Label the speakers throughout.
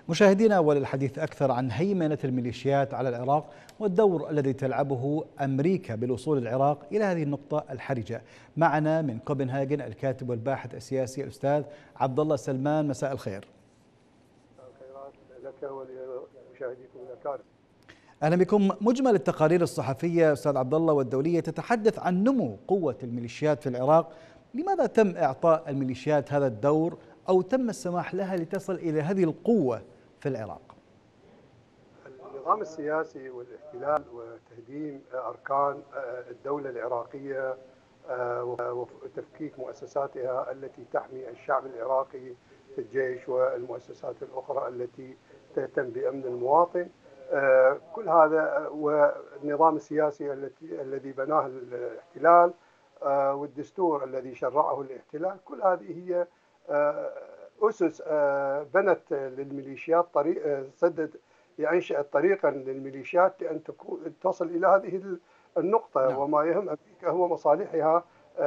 Speaker 1: مشاهدينا، وللحديث أكثر عن هيمنة الميليشيات على العراق والدور الذي تلعبه أمريكا بالوصول العراق إلى هذه النقطة الحرجة، معنا من كوبنهاجن الكاتب والباحث السياسي الأستاذ عبد الله سلمان. مساء الخير.
Speaker 2: الخيرات لك ولمشاهديكم الأكارم.
Speaker 1: أهلا بكم. مجمل التقارير الصحفية أستاذ عبد الله والدولية تتحدث عن نمو قوة الميليشيات في العراق. لماذا تم إعطاء الميليشيات هذا الدور أو تم السماح لها لتصل إلى هذه القوة في العراق؟
Speaker 2: النظام السياسي والاحتلال وتهديم أركان الدولة العراقية وتفكيك مؤسساتها التي تحمي الشعب العراقي في الجيش والمؤسسات الأخرى التي تهتم بأمن المواطن، كل هذا والنظام السياسي الذي بناه الاحتلال والدستور الذي شرعه الاحتلال، كل هذه هي أسس بنت للميليشيات طريق، سدد أنشأت طريقا للميليشيات لأن تصل إلى هذه النقطة.
Speaker 1: نعم.
Speaker 2: وما يهم أمريكا هو مصالحها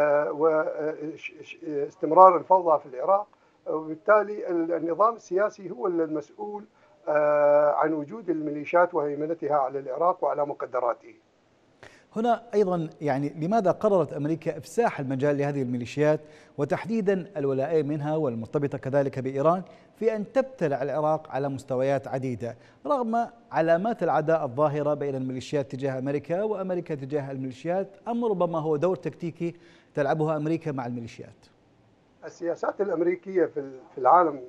Speaker 2: واستمرار الفوضى في العراق، وبالتالي النظام السياسي هو المسؤول عن وجود الميليشيات وهيمنتها على العراق وعلى مقدراته.
Speaker 1: هنا أيضا لماذا قررت أمريكا إفساح المجال لهذه الميليشيات وتحديدا الولاء منها والمرتبطة كذلك بإيران في أن تبتلع العراق على مستويات عديدة رغم علامات العداء الظاهرة بين الميليشيات تجاه أمريكا وأمريكا تجاه الميليشيات، أم ربما هو دور تكتيكي تلعبها أمريكا مع الميليشيات؟
Speaker 2: السياسات الأمريكية في العالم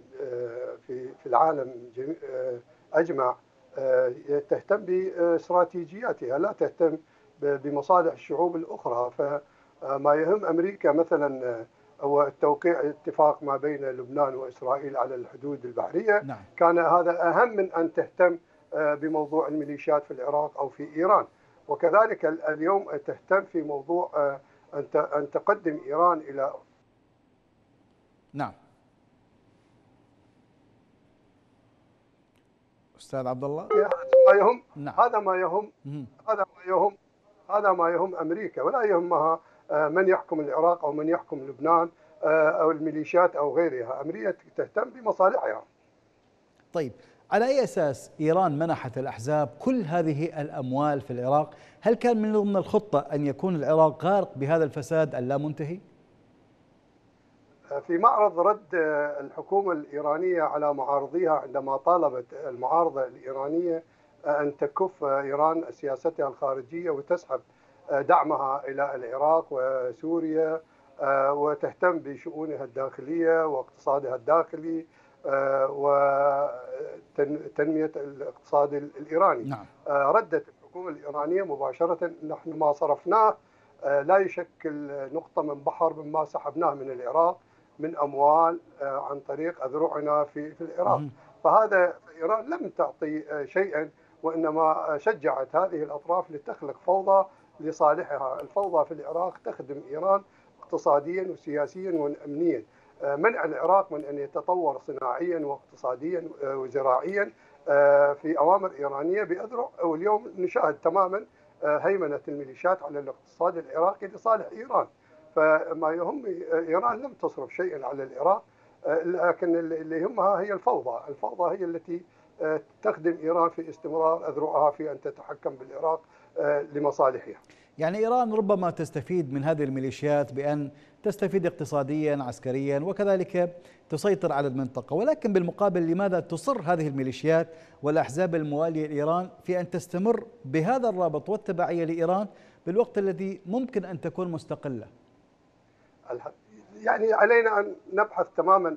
Speaker 2: أجمع تهتم باستراتيجياتها، لا تهتم بمصالح الشعوب الأخرى. فما يهم أمريكا مثلا هو توقيع اتفاق ما بين لبنان وإسرائيل على الحدود البحرية.
Speaker 1: نعم.
Speaker 2: كان هذا أهم من أن تهتم بموضوع الميليشيات في العراق أو في إيران. وكذلك اليوم تهتم في موضوع أن تقدم إيران إلى.
Speaker 1: نعم أستاذ عبد الله.
Speaker 2: ما يهم.
Speaker 1: نعم.
Speaker 2: هذا ما يهم أمريكا، ولا يهمها من يحكم العراق أو من يحكم لبنان أو الميليشيات أو غيرها. أمريكا تهتم بمصالحها.
Speaker 1: طيب، على أي أساس إيران منحت الأحزاب كل هذه الأموال في العراق؟ هل كان من ضمن الخطة أن يكون العراق غارق بهذا الفساد اللامنتهي؟
Speaker 2: في معرض رد الحكومة الإيرانية على معارضيها عندما طالبت المعارضة الإيرانية أن تكف إيران سياستها الخارجية وتسحب دعمها إلى العراق وسوريا وتهتم بشؤونها الداخلية واقتصادها الداخلي وتنمية الاقتصاد الإيراني.
Speaker 1: نعم.
Speaker 2: ردت الحكومة الإيرانية مباشرة: نحن ما صرفناه لا يشكل نقطة من بحر مما سحبناه من العراق من أموال عن طريق أذرعنا في العراق. فهذا إيران لم تعطي شيئا، وإنما شجعت هذه الأطراف لتخلق فوضى لصالحها. الفوضى في العراق تخدم إيران اقتصاديا وسياسيا وأمنيا. منع العراق من أن يتطور صناعيا واقتصاديا وزراعيا في أوامر إيرانية بأذرع، واليوم نشاهد تماما هيمنة الميليشيات على الاقتصاد العراقي لصالح إيران. فما يهم إيران لم تصرف شيئا على العراق، لكن اللي يهمها هي الفوضى هي التي تخدم إيران في استمرار أذرعها في أن تتحكم بالعراق لمصالحها.
Speaker 1: يعني إيران ربما تستفيد من هذه الميليشيات بأن تستفيد اقتصاديا عسكريا وكذلك تسيطر على المنطقة، ولكن بالمقابل لماذا تصر هذه الميليشيات والأحزاب الموالية لإيران في أن تستمر بهذا الرابط والتبعية لإيران بالوقت الذي ممكن أن تكون مستقلة؟
Speaker 2: يعني علينا أن نبحث تماما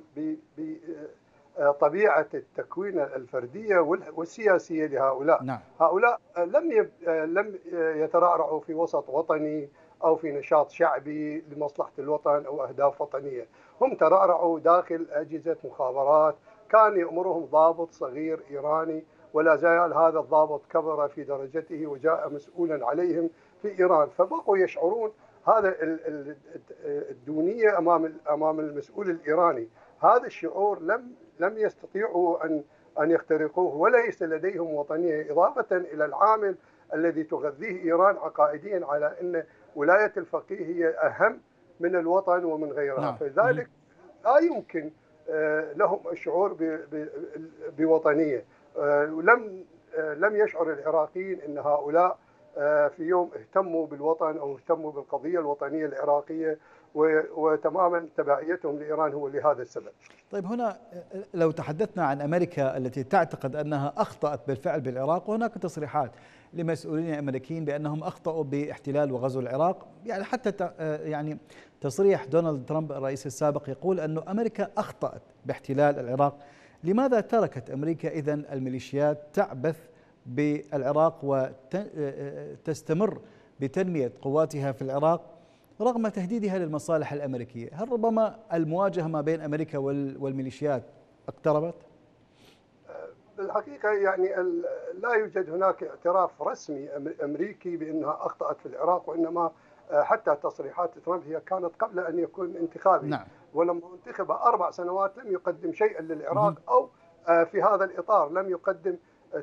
Speaker 2: بطبيعة التكوين الفردية والسياسية لهؤلاء.
Speaker 1: نعم.
Speaker 2: هؤلاء لم يترعرعوا في وسط وطني أو في نشاط شعبي لمصلحة الوطن أو أهداف وطنية. هم ترعرعوا داخل أجهزة مخابرات، كان يأمرهم ضابط صغير إيراني ولا زال هذا الضابط كبر في درجته وجاء مسؤولا عليهم في إيران. فبقوا يشعرون هذا الدونية أمام المسؤول الإيراني. هذا الشعور لم يستطيعوا أن يخترقوه، وليس لديهم وطنية، إضافة إلى العامل الذي تغذيه إيران عقائديا على أن ولاية الفقيه هي أهم من الوطن ومن غيرها.
Speaker 1: نعم.
Speaker 2: فلذلك لا يمكن لهم الشعور بوطنية. لم يشعر العراقيين أن هؤلاء في يوم اهتموا بالوطن أو اهتموا بالقضية الوطنية العراقية، وتماما تبعيتهم لإيران هو لهذا السبب.
Speaker 1: طيب، هنا لو تحدثنا عن أمريكا التي تعتقد أنها أخطأت بالفعل بالعراق، وهناك تصريحات لمسؤولين أمريكيين بأنهم أخطأوا باحتلال وغزو العراق، يعني حتى يعني تصريح دونالد ترامب الرئيس السابق يقول أن أمريكا أخطأت باحتلال العراق. لماذا تركت أمريكا إذن الميليشيات تعبث بالعراق وتستمر بتنمية قواتها في العراق رغم تهديدها للمصالح الأمريكية؟ هل ربما المواجهة ما بين أمريكا والميليشيات اقتربت؟
Speaker 2: بالحقيقة يعني لا يوجد هناك اعتراف رسمي أمريكي بأنها أخطأت في العراق، وإنما حتى تصريحات ترامب هي كانت قبل أن يكون انتخابي.
Speaker 1: نعم.
Speaker 2: ولما انتخب 4 سنوات لم يقدم شيئا للعراق، أو في هذا الإطار لم يقدم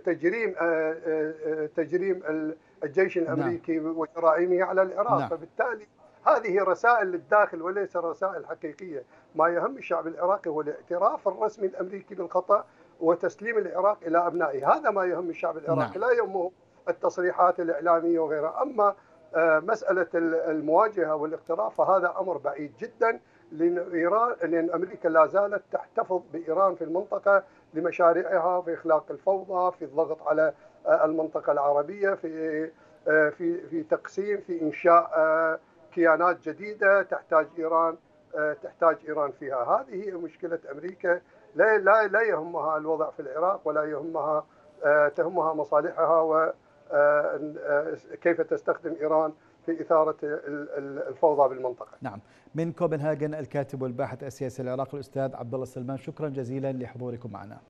Speaker 2: تجريم الجيش الأمريكي وجرائمه على العراق.
Speaker 1: نعم.
Speaker 2: فبالتالي هذه رسائل للداخل وليس رسائل حقيقية. ما يهم الشعب العراقي هو الاعتراف الرسمي الأمريكي بالخطأ وتسليم العراق إلى أبنائه. هذا ما يهم الشعب العراقي. لا يهمه التصريحات الإعلامية وغيرها. أما مسألة المواجهة والاقتراف فهذا أمر بعيد جدا، لأن أمريكا لا زالت تحتفظ بإيران في المنطقة لمشاريعها في إخلاق الفوضى، في الضغط على المنطقة العربية، في تقسيم، في إنشاء كيانات جديدة تحتاج إيران فيها. هذه هي مشكلة أمريكا. لا يهمها الوضع في العراق، ولا تهمها مصالحها وكيف تستخدم إيران في إثارة الفوضى بالمنطقة.
Speaker 1: نعم. من كوبنهاجن الكاتب والباحث السياسي العراقي الأستاذ عبد الله السلمان، شكرا جزيلا لحضوركم معنا.